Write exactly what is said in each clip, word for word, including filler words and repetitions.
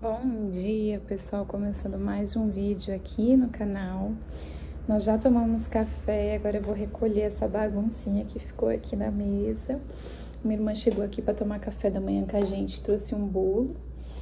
Bom dia, pessoal, começando mais um vídeo aqui no canal. Nós já tomamos café, agora eu vou recolher essa baguncinha que ficou aqui na mesa. Minha irmã chegou aqui para tomar café da manhã com a gente, trouxe um bolo.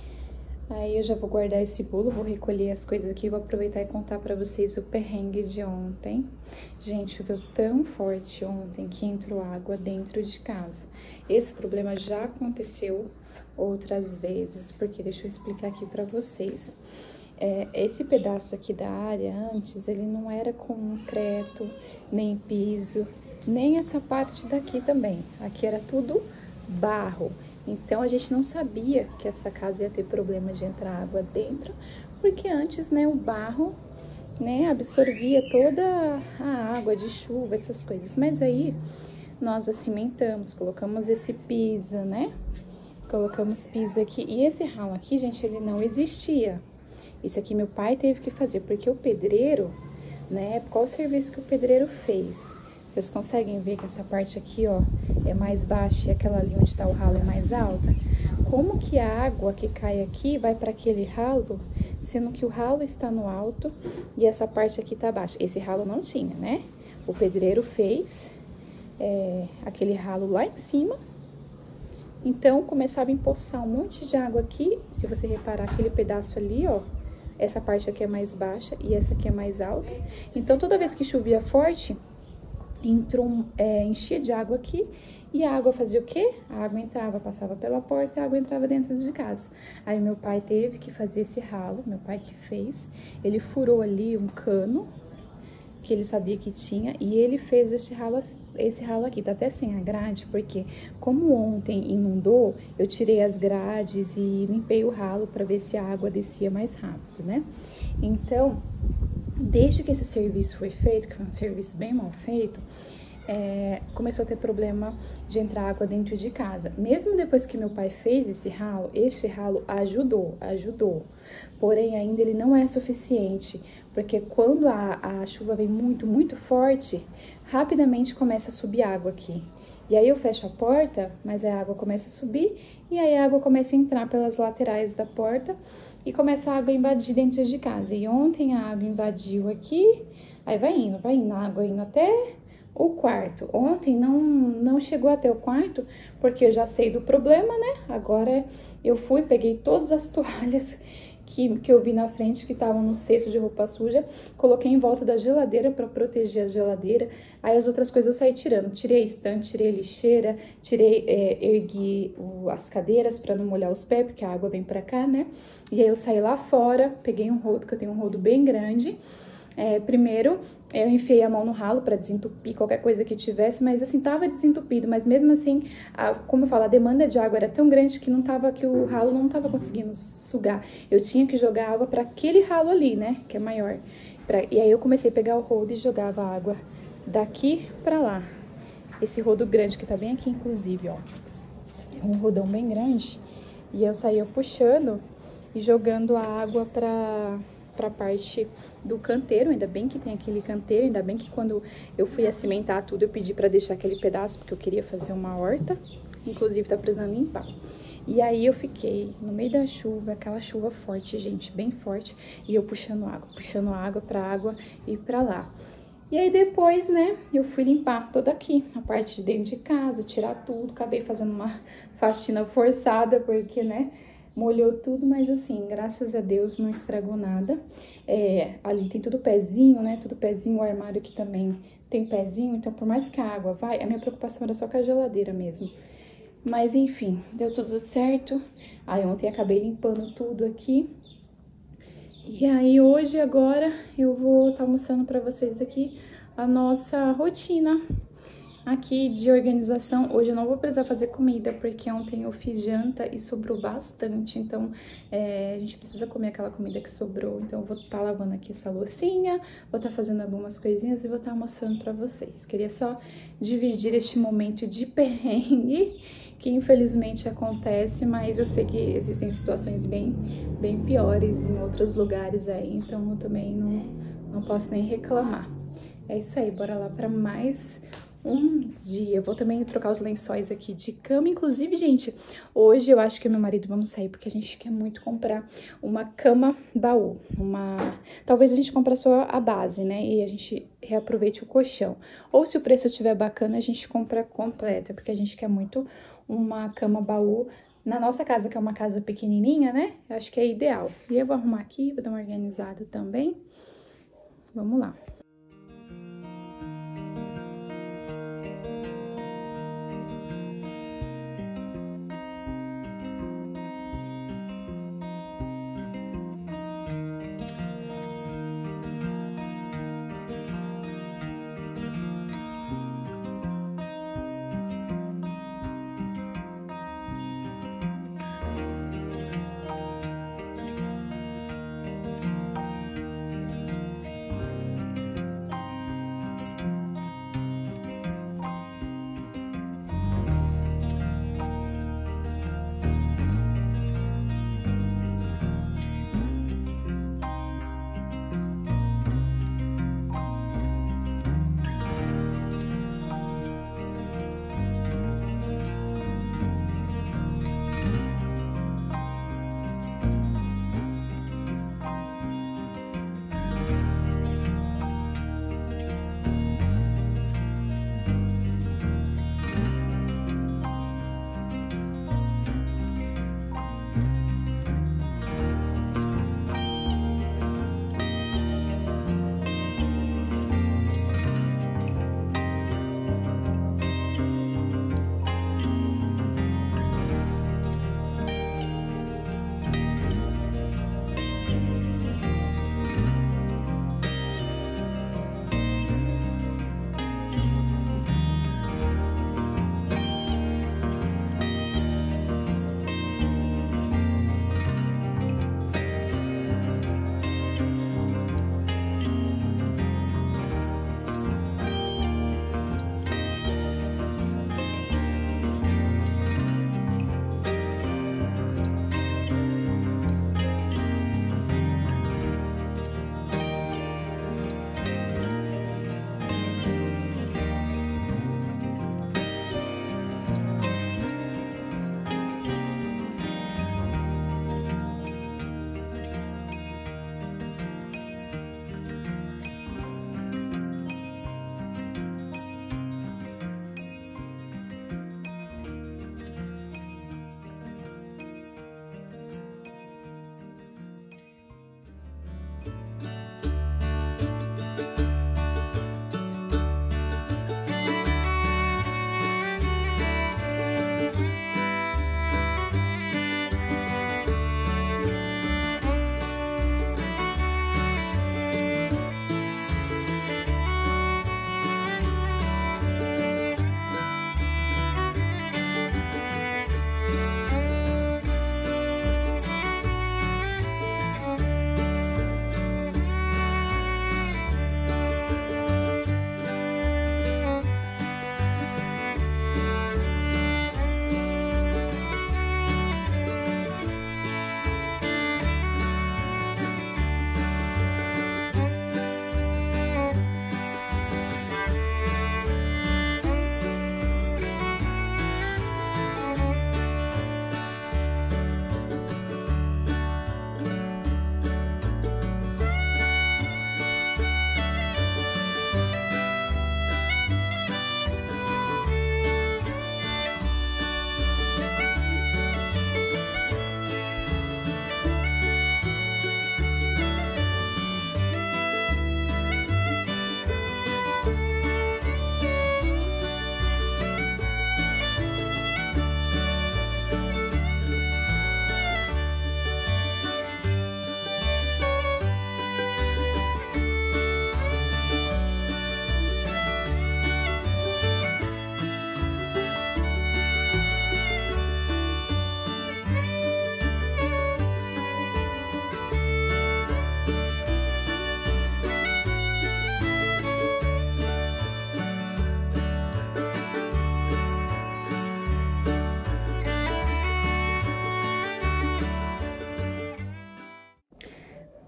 Aí eu já vou guardar esse bolo, vou recolher as coisas aqui e vou aproveitar e contar pra vocês o perrengue de ontem. Gente, choveu tão forte ontem que entrou água dentro de casa. Esse problema já aconteceu outras vezes, porque deixa eu explicar aqui pra vocês. É, esse pedaço aqui da área, antes, ele não era concreto, nem piso, nem essa parte daqui também. Aqui era tudo barro. Então, a gente não sabia que essa casa ia ter problema de entrar água dentro, porque antes, né, o barro, né, absorvia toda a água de chuva, essas coisas. Mas aí, nós acimentamos, colocamos esse piso, né, colocamos piso aqui. E esse ralo aqui, gente, ele não existia. Isso aqui meu pai teve que fazer, porque o pedreiro, né, qual o serviço que o pedreiro fez? Vocês conseguem ver que essa parte aqui, ó, é mais baixa e aquela ali onde tá o ralo é mais alta? Como que a água que cai aqui vai para aquele ralo, sendo que o ralo está no alto e essa parte aqui tá baixa? Esse ralo não tinha, né? O pedreiro fez é, aquele ralo lá em cima. Então, começava a empoçar um monte de água aqui. Se você reparar aquele pedaço ali, ó, essa parte aqui é mais baixa e essa aqui é mais alta. Então, toda vez que chovia forte, entrou, é, enchia de água aqui e a água fazia o quê? A água entrava, passava pela porta e a água entrava dentro de casa. Aí meu pai teve que fazer esse ralo, meu pai que fez, ele furou ali um cano que ele sabia que tinha e ele fez esse ralo, esse ralo aqui, tá até sem a grade, porque como ontem inundou, eu tirei as grades e limpei o ralo para ver se a água descia mais rápido, né? Então, desde que esse serviço foi feito, que foi um serviço bem mal feito, é, começou a ter problema de entrar água dentro de casa. Mesmo depois que meu pai fez esse ralo, este ralo ajudou, ajudou. Porém, ainda ele não é suficiente, porque quando a, a chuva vem muito, muito forte, rapidamente começa a subir água aqui. E aí eu fecho a porta, mas a água começa a subir, e aí a água começa a entrar pelas laterais da porta, e começa a água a invadir dentro de casa. E ontem a água invadiu aqui, aí vai indo, vai indo, a água indo até o quarto. Ontem não, não chegou até o quarto, porque eu já sei do problema, né? Agora eu fui, peguei todas as toalhas que, que eu vi na frente, que estavam no cesto de roupa suja, coloquei em volta da geladeira para proteger a geladeira. Aí as outras coisas eu saí tirando. Tirei a estante, tirei a lixeira, tirei, é, ergui o, as cadeiras para não molhar os pés, porque a água vem para cá, né? E aí eu saí lá fora, peguei um rodo, que eu tenho um rodo bem grande. É, primeiro, eu enfiei a mão no ralo para desentupir qualquer coisa que tivesse, mas assim, tava desentupido, mas mesmo assim, a, como eu falo, a demanda de água era tão grande que não tava, que o ralo não tava conseguindo sugar. Eu tinha que jogar água para aquele ralo ali, né, que é maior. Pra, e aí eu comecei a pegar o rodo e jogava água daqui pra lá. Esse rodo grande, que tá bem aqui, inclusive, ó. É um rodão bem grande. E eu saía puxando e jogando a água pra... pra parte do canteiro. Ainda bem que tem aquele canteiro, ainda bem que quando eu fui acimentar tudo, eu pedi pra deixar aquele pedaço, porque eu queria fazer uma horta, inclusive tá precisando limpar. E aí eu fiquei no meio da chuva, aquela chuva forte, gente, bem forte, e eu puxando água, puxando água pra água e pra lá. E aí depois, né, eu fui limpar toda aqui, a parte de dentro de casa, tirar tudo, acabei fazendo uma faxina forçada, porque, né, molhou tudo, mas assim, graças a Deus não estragou nada. É, ali tem tudo pezinho, né, tudo pezinho, o armário aqui também tem pezinho, então por mais que a água vai, a minha preocupação era só com a geladeira mesmo. Mas enfim, deu tudo certo. Aí ontem acabei limpando tudo aqui. E aí hoje, agora, eu vou estar mostrando pra vocês aqui a nossa rotina aqui de organização. Hoje eu não vou precisar fazer comida, porque ontem eu fiz janta e sobrou bastante, então é, a gente precisa comer aquela comida que sobrou. Então eu vou estar lavando aqui essa loucinha, vou estar fazendo algumas coisinhas e vou estar mostrando pra vocês. Queria só dividir este momento de perrengue, que infelizmente acontece, mas eu sei que existem situações bem, bem piores em outros lugares aí, então eu também não, não posso nem reclamar. É isso aí, bora lá pra mais um dia. Eu vou também trocar os lençóis aqui de cama. Inclusive, gente, hoje eu acho que eu e meu marido vamos sair, porque a gente quer muito comprar uma cama baú. Uma... Talvez a gente compre só a base, né? E a gente reaproveite o colchão. Ou se o preço estiver bacana, a gente compra completa, porque a gente quer muito uma cama baú. Na nossa casa, que é uma casa pequenininha, né? Eu acho que é ideal. E eu vou arrumar aqui, vou dar uma organizada também. Vamos lá.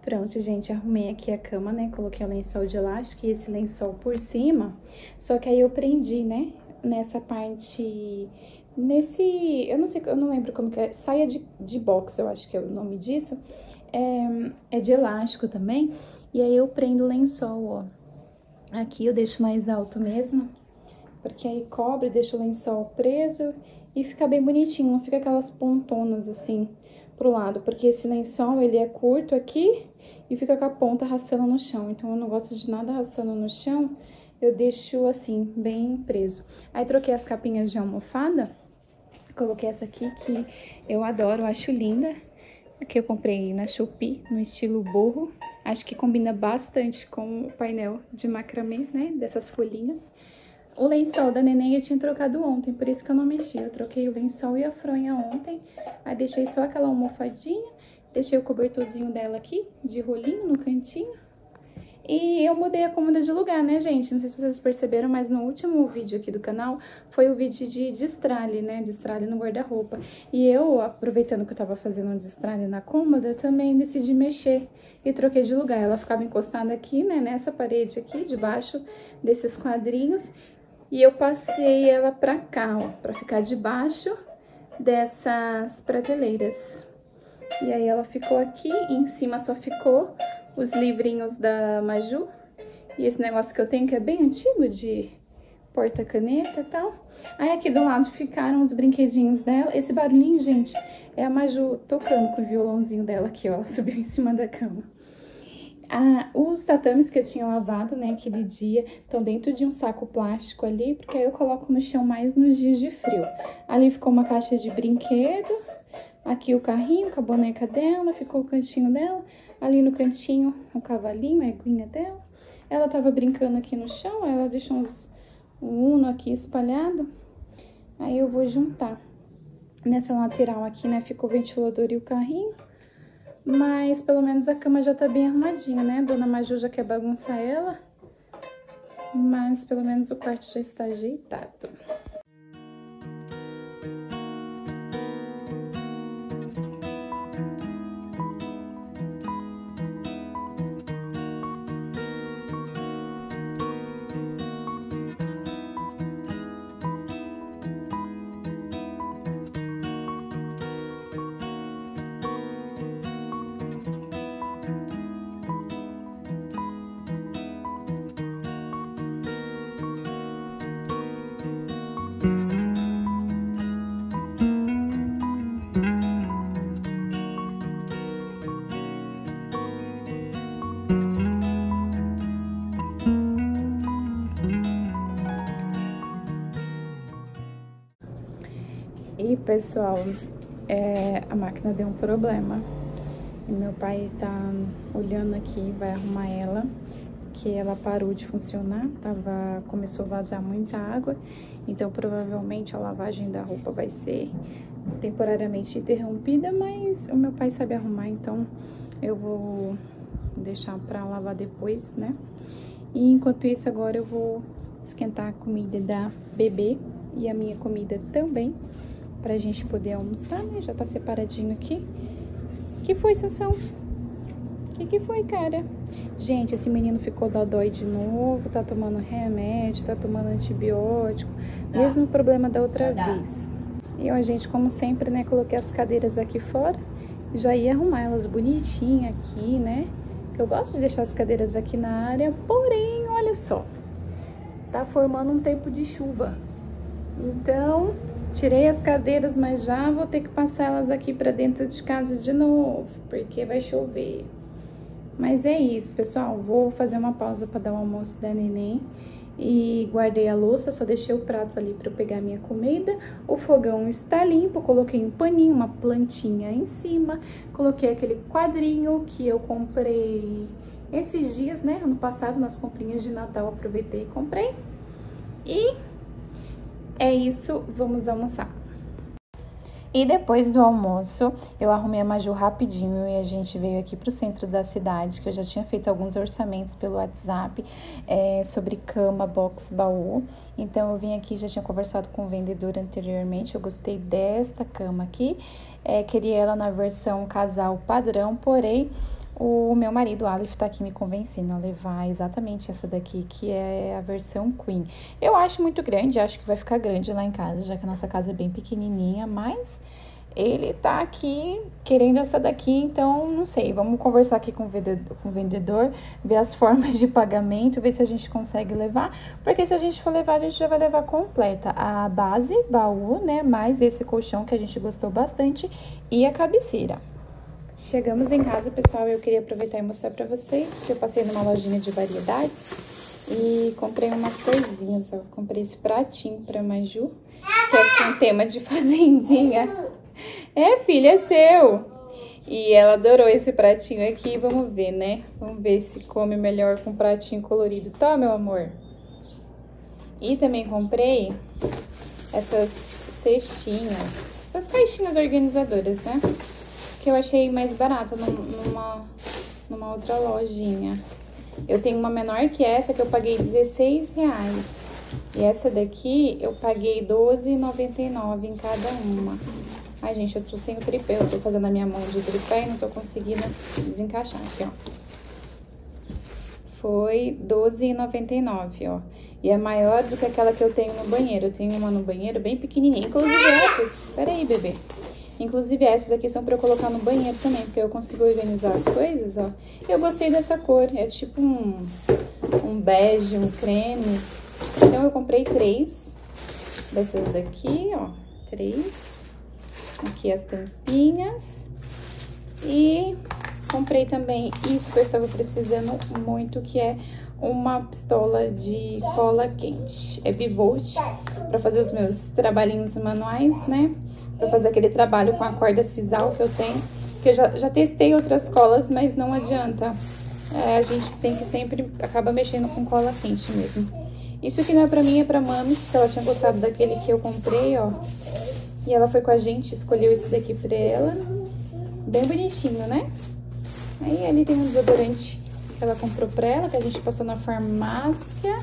Pronto, gente, arrumei aqui a cama, né? Coloquei o lençol de elástico e esse lençol por cima. Só que aí eu prendi, né? Nessa parte... Nesse... Eu não sei, eu não lembro como que é. Saia de, de box, eu acho que é o nome disso. É, é de elástico também. E aí eu prendo o lençol, ó. Aqui eu deixo mais alto mesmo. Porque aí cobre, deixa o lençol preso e fica bem bonitinho. Não fica aquelas pontonas assim pro lado. Porque esse lençol, ele é curto aqui e fica com a ponta arrastando no chão. Então, eu não gosto de nada arrastando no chão. Eu deixo assim, bem preso. Aí, troquei as capinhas de almofada. Coloquei essa aqui que eu adoro, acho linda. Que eu comprei na Shopee, no estilo boho. Acho que combina bastante com o painel de macramê, né? Dessas folhinhas. O lençol da neném eu tinha trocado ontem, por isso que eu não mexi. Eu troquei o lençol e a fronha ontem. Aí deixei só aquela almofadinha. Deixei o cobertorzinho dela aqui, de rolinho, no cantinho. E eu mudei a cômoda de lugar, né, gente? Não sei se vocês perceberam, mas no último vídeo aqui do canal foi o vídeo de destralhe, né? Destralhe no guarda-roupa. E eu, aproveitando que eu tava fazendo um destralhe na cômoda, também decidi mexer e troquei de lugar. Ela ficava encostada aqui, né? Nessa parede aqui, debaixo desses quadrinhos. E eu passei ela pra cá, ó, pra ficar debaixo dessas prateleiras. E aí ela ficou aqui, e em cima só ficou os livrinhos da Maju. E esse negócio que eu tenho, que é bem antigo, de porta-caneta e tal. Aí aqui do lado ficaram os brinquedinhos dela. Esse barulhinho, gente, é a Maju tocando com o violãozinho dela aqui, ó. Ela subiu em cima da cama. Ah, os tatames que eu tinha lavado, né, aquele dia, estão dentro de um saco plástico ali, porque aí eu coloco no chão mais nos dias de frio. Ali ficou uma caixa de brinquedo, aqui o carrinho com a boneca dela, ficou o cantinho dela, ali no cantinho o cavalinho, a eguinha dela. Ela tava brincando aqui no chão, ela deixou uns, um uno aqui espalhado, aí eu vou juntar. Nessa lateral aqui, né, ficou o ventilador e o carrinho. Mas pelo menos a cama já tá bem arrumadinha, né? Dona Maju já quer bagunçar ela. Mas pelo menos o quarto já está ajeitado. E pessoal, é, a máquina deu um problema. E meu pai tá olhando aqui, vai arrumar ela, que ela parou de funcionar, tava, começou a vazar muita água, então provavelmente a lavagem da roupa vai ser temporariamente interrompida, mas o meu pai sabe arrumar, então eu vou deixar pra lavar depois, né? E enquanto isso, agora eu vou esquentar a comida da bebê e a minha comida também, pra gente poder almoçar, né? Já tá separadinho aqui. Que foi, Sansão? Que que foi, cara? Gente, esse menino ficou dodói de novo, tá tomando remédio, tá tomando antibiótico, mesmo problema da outra vez. E eu, gente, como sempre, né, coloquei as cadeiras aqui fora, já ia arrumar elas bonitinhas aqui, né? Que eu gosto de deixar as cadeiras aqui na área, porém, olha só, tá formando um tempo de chuva. Então, tirei as cadeiras, mas já vou ter que passar elas aqui pra dentro de casa de novo, porque vai chover. Mas é isso, pessoal. Vou fazer uma pausa pra dar o almoço da neném. E guardei a louça, só deixei o prato ali pra eu pegar a minha comida. O fogão está limpo, coloquei um paninho, uma plantinha em cima. Coloquei aquele quadrinho que eu comprei esses dias, né? Ano passado, nas comprinhas de Natal, aproveitei e comprei. E é isso, vamos almoçar. E depois do almoço, eu arrumei a Maju rapidinho e a gente veio aqui pro centro da cidade, que eu já tinha feito alguns orçamentos pelo WhatsApp é, sobre cama, box, baú. Então, eu vim aqui, já tinha conversado com o vendedor anteriormente, eu gostei desta cama aqui. É, queria ela na versão casal padrão, porém, O meu marido, o Aleph, tá aqui me convencendo a levar exatamente essa daqui, que é a versão Queen. Eu acho muito grande, acho que vai ficar grande lá em casa, já que a nossa casa é bem pequenininha, mas ele tá aqui querendo essa daqui, então, não sei, vamos conversar aqui com o vendedor, com o vendedor, ver as formas de pagamento, ver se a gente consegue levar, porque se a gente for levar, a gente já vai levar completa a base, baú, né, mais esse colchão que a gente gostou bastante e a cabeceira. Chegamos em casa, pessoal, eu queria aproveitar e mostrar pra vocês que eu passei numa lojinha de variedades e comprei umas coisinhas, ó. Comprei esse pratinho pra Maju, que é com tema de fazendinha. É, filha, é seu! E ela adorou esse pratinho aqui, vamos ver, né? Vamos ver se come melhor com pratinho colorido. Tá, meu amor? E também comprei essas cestinhas, essas caixinhas organizadoras, né? Que eu achei mais barato numa, numa outra lojinha. Eu tenho uma menor que essa, que eu paguei dezesseis reais. E essa daqui eu paguei doze reais e noventa e nove centavos em cada uma. Ai, gente, eu tô sem o tripé, eu tô fazendo a minha mão de tripé e não tô conseguindo desencaixar aqui, ó. Foi doze reais e noventa e nove centavos, ó. E é maior do que aquela que eu tenho no banheiro. Eu tenho uma no banheiro bem pequenininha. Inclusive essas... Pera aí, bebê. Inclusive essas aqui são pra eu colocar no banheiro também, porque eu consigo organizar as coisas, ó. Eu gostei dessa cor, é tipo um, um bege, um creme. Então eu comprei três dessas daqui, ó. Três. Aqui as tampinhas. E comprei também isso que eu estava precisando muito, que é uma pistola de cola quente. É bivolt, pra fazer os meus trabalhinhos manuais, né? Pra fazer aquele trabalho com a corda sisal que eu tenho. Que eu já, já testei outras colas, mas não adianta. É, a gente tem que sempre acaba mexendo com cola quente mesmo. Isso aqui não é pra mim, é pra mami, que ela tinha gostado daquele que eu comprei, ó. E ela foi com a gente, escolheu esse daqui pra ela. Bem bonitinho, né? Aí ali tem um desodorante que ela comprou pra ela, que a gente passou na farmácia.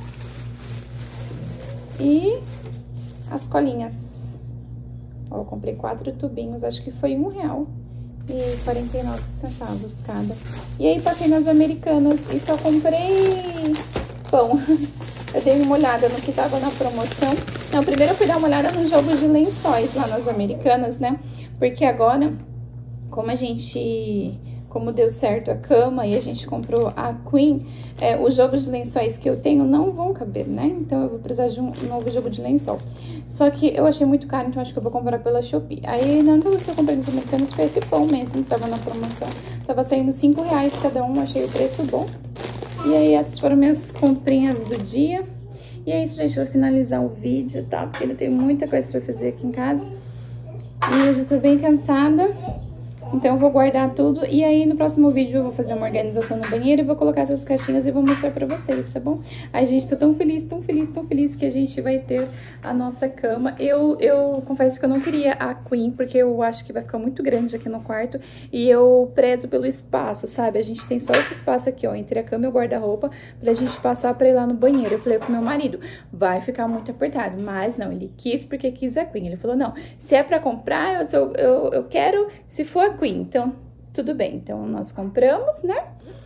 E as colinhas. Ó, eu comprei quatro tubinhos, acho que foi um real e quarenta e nove centavos cada. E aí passei nas Americanas e só comprei pão. Eu dei uma olhada no que tava na promoção. Não, primeiro eu fui dar uma olhada nos jogos de lençóis lá nas Americanas, né? Porque agora, como a gente... Como deu certo a cama e a gente comprou a Queen, é, os jogos de lençóis que eu tenho não vão caber, né? Então eu vou precisar de um novo jogo de lençol. Só que eu achei muito caro, então acho que eu vou comprar pela Shopee. Aí na única coisa que eu comprei nos americanos foi esse pão mesmo, que tava na promoção. Tava saindo cinco reais cada um, achei o preço bom. E aí essas foram minhas comprinhas do dia. E é isso, gente, eu vou finalizar o vídeo, tá? Porque ele tem muita coisa pra fazer aqui em casa. E eu já tô bem cansada. Então, eu vou guardar tudo e aí no próximo vídeo eu vou fazer uma organização no banheiro e vou colocar essas caixinhas e vou mostrar pra vocês, tá bom? Ai, gente, tô tão feliz, tão feliz, tão feliz que a gente vai ter a nossa cama. Eu, eu confesso que eu não queria a Queen, porque eu acho que vai ficar muito grande aqui no quarto e eu prezo pelo espaço, sabe? A gente tem só esse espaço aqui, ó, entre a cama e o guarda-roupa pra gente passar pra ir lá no banheiro. Eu falei pro meu marido, vai ficar muito apertado, mas não, ele quis porque quis a Queen. Ele falou, não, se é pra comprar, eu, eu, eu quero, se for a Queen. Então, tudo bem. Então, nós compramos, né?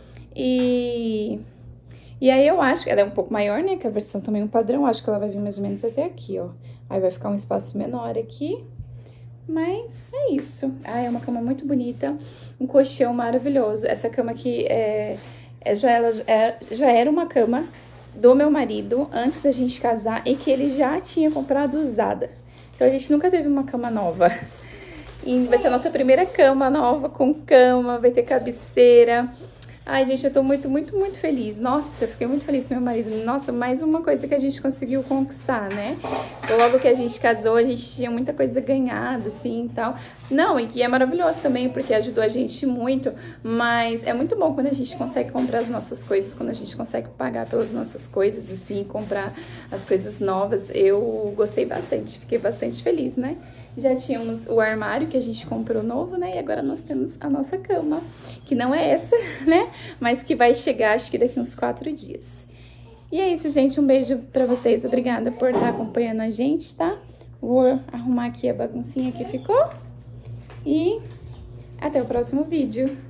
E... E aí, eu acho que ela é um pouco maior, né? Que a versão também é um padrão. Acho que ela vai vir mais ou menos até aqui, ó. Aí, vai ficar um espaço menor aqui. Mas, é isso. Ah, é uma cama muito bonita. Um colchão maravilhoso. Essa cama aqui, é, é, já, ela, é, já era uma cama do meu marido antes da gente casar. E que ele já tinha comprado usada. Então, a gente nunca teve uma cama nova. E vai ser a nossa primeira cama nova, com cama, vai ter cabeceira. Ai, gente, eu tô muito, muito, muito feliz. Nossa, eu fiquei muito feliz com meu marido. Nossa, mais uma coisa que a gente conseguiu conquistar, né? Logo que a gente casou, a gente tinha muita coisa ganhada, assim, e tal. Não, e que é maravilhoso também, porque ajudou a gente muito. Mas é muito bom quando a gente consegue comprar as nossas coisas, quando a gente consegue pagar pelas nossas coisas, assim, comprar as coisas novas. Eu gostei bastante, fiquei bastante feliz, né? Já tínhamos o armário que a gente comprou novo, né? E agora nós temos a nossa cama, que não é essa, né? Mas que vai chegar, acho que daqui uns quatro dias. E é isso, gente. Um beijo pra vocês. Obrigada por estar acompanhando a gente, tá? Vou arrumar aqui a baguncinha que ficou. E até o próximo vídeo.